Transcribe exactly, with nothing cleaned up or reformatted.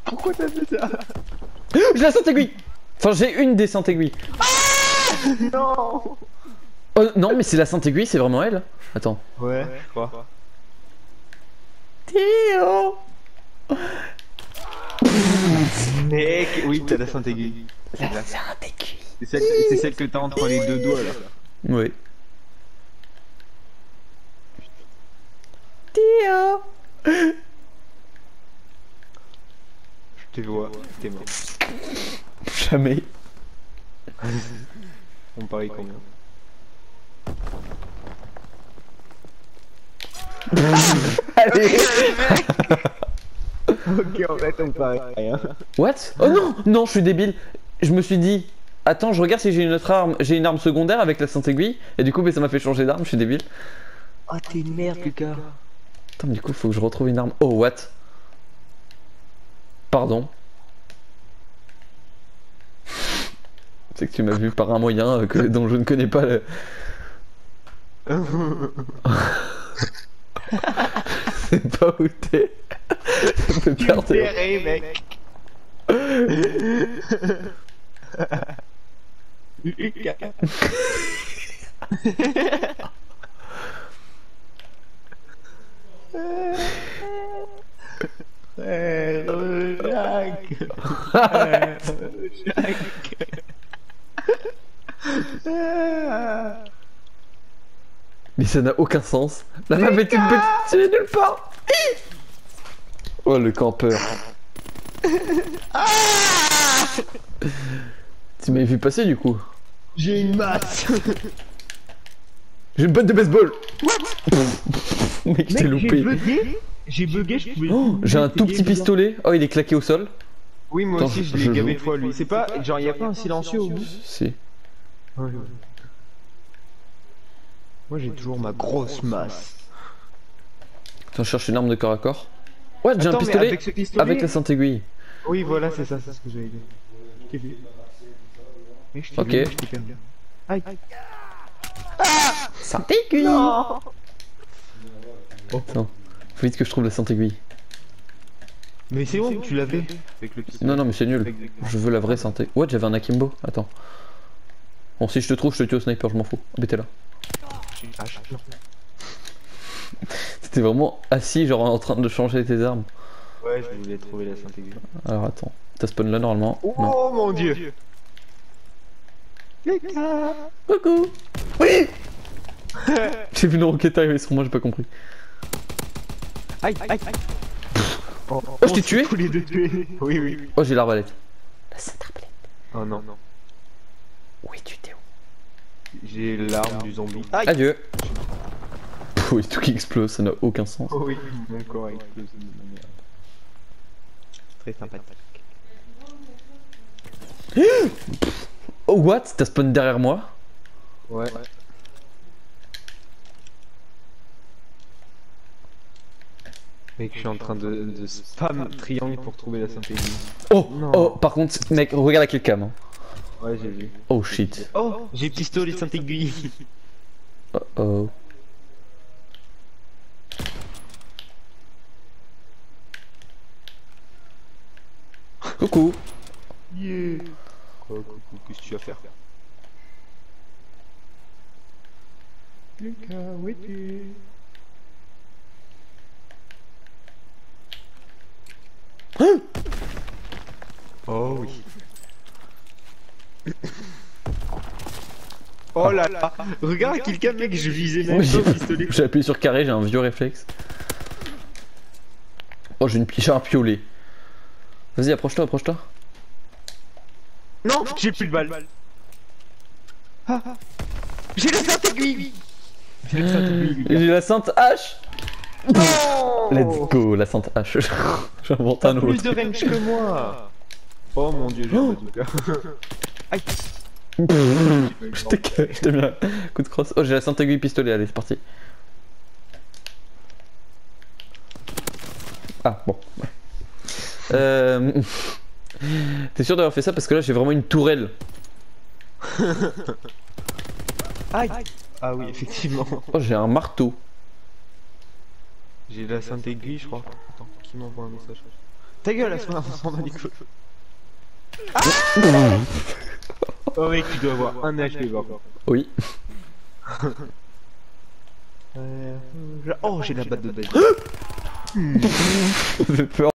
Pourquoi t'as fait ça? J'ai la sainte aiguille. Enfin, j'ai une des saintes aiguilles. Non. Oh non, mais c'est la sainte aiguille, c'est vraiment elle. Attends. Ouais, je crois. Théo. Mec, oui, t'as la sainte aiguille. La sainte aiguille. C'est celle, c'est celle que t'as entre les deux doigts là. Oui. Théo. Je te vois, t'es mort. Jamais. On parie combien? Allez. Ok, en fait, on parie rien. What? Oh non, non, je suis débile. Je me suis dit, attends, je regarde si j'ai une autre arme, j'ai une arme secondaire avec la sainte aiguille, et du coup, mais ça m'a fait changer d'arme, je suis débile. Oh, t'es une merde, Lucas. Attends, mais du coup, faut que je retrouve une arme. Oh, what? Pardon. C'est que tu m'as vu par un moyen que, dont je ne connais pas le... C'est pas où t'es. Ça me fait Tu peur, me Théo. fais rire, mec. Lucas. Frère Jacques. Frère Jacques. Mais ça n'a aucun sens. La map est une petite... Tu es nulle part. Oh, le campeur. Tu m'avais vu passer, du coup. J'ai une masse. J'ai une botte de baseball. What? Mec, je t'ai J'ai loupé. bugué. J'ai bugué, je pouvais. Oh, j'ai un tout petit pistolet. Oh, il est claqué au sol. Oui, moi Attends, aussi, je- je je l'ai gavé joue. de fois lui. C'est pas. Genre, y'a pas un silencieux au bout? Si. Ouais, ouais. Moi, j'ai toujours ma grosse masse. Attends, je cherche une arme de corps à corps. Ouais, j'ai un Attends, mais pistolet avec ce pistolet- avec la sainte aiguille. Oui, voilà, c'est ça, c'est ce que j'avais dit. Je t'ai vu. Mais je t'ai Ok. vu, je t'ai perdu. Aïe. Sainte aiguille. Non. Attends, faut vite que je trouve la sainte aiguille. Mais c'est bon, tu l'avais avec le pistolet. Non, non, mais c'est nul. Je veux la vraie sainte aiguille. Ouais, j'avais un akimbo. Attends. Bon, si je te trouve, je te tue au sniper, je m'en fous. Ah, mais t'es là. Ah, je- non. C'était vraiment assis, genre en train de changer tes armes. Ouais, je voulais trouver la sainte aiguille. Alors attends, t'as spawn là normalement. Oh Non. mon dieu. Lucas. Coucou. Oui. J'ai vu une roquette arriver sur moi, j'ai pas compris. Aïe, aïe, aïe. Oh, Oh, je t'ai tué. tous les deux tués. Oui, oui, oui. Oh, j'ai l'arbalète. La sainte arbalète. Oh non, non. Où es-tu, Théo? J'ai l'arme du zombie. Aïe. Adieu. Pff, oui, tout qui explose, ça n'a aucun sens. Oh oui, mon corps a explosé de manière très sympathique. Oh, what? T'as spawn derrière moi? Ouais. Mec, je suis en train de, de spam triangle pour trouver la sainte aiguille. Oh, Non. oh, par contre, mec, regarde à quel cam. Hein. Ouais, j'ai vu. Oh shit. Oh, j'ai pistolet sainte aiguille. Oh oh. Coucou. Yeah. Quoi, coucou, qu'est-ce que tu vas faire? Lucas, où es-tu? Oh oui. Oh là là. Regarde quelqu'un, mec, je visais même Oui, pas au pistolet. j'ai appuyé sur carré, j'ai un vieux réflexe. Oh, j'ai une pi- j'ai un piolet. Vas-y, approche-toi, approche-toi. Non, j'ai plus de balles. Ah, ah. J'ai la sainte aiguille. J'ai la sainte aiguille. J'ai la sainte hache. Oh. Let's go, la sainte hache. J'invente un T'as plus autre. de range que moi. Oh mon dieu, j'ai Oh. pas du cas. Aïe. Je t'ai je t'ai mis un coup de crosse. Oh, j'ai la sainte aiguille pistolet, allez, c'est parti. Ah, bon. Ouais. Euh... T'es sûr d'avoir fait ça parce que là j'ai vraiment une tourelle. Aïe. Ah oui, effectivement. Oh, j'ai un marteau. J'ai la sainte aiguille, je crois. Attends, qui m'envoie un message? Ta gueule, Asma, on s'en bat les couilles. Ah oh mec, tu dois avoir un H P par contre. Oui. euh... Oh, j'ai la batte de bête. J'ai peur.